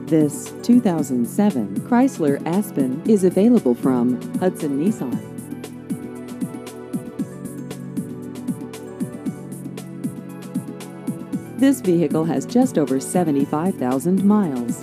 This 2007 Chrysler Aspen is available from Hudson Nissan. This vehicle has just over 75,000 miles.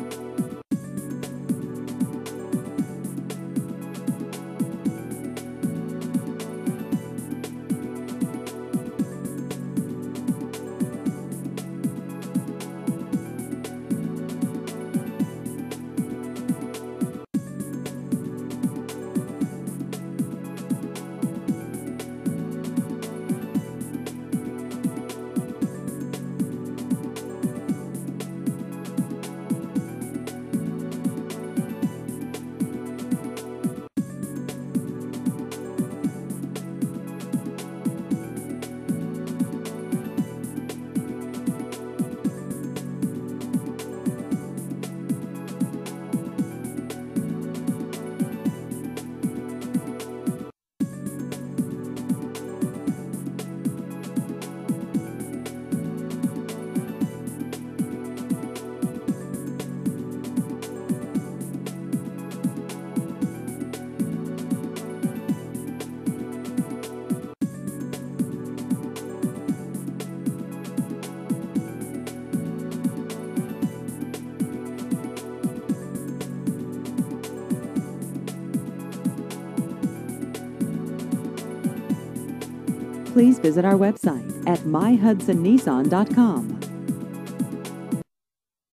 Please visit our website at myhudsonnissan.com.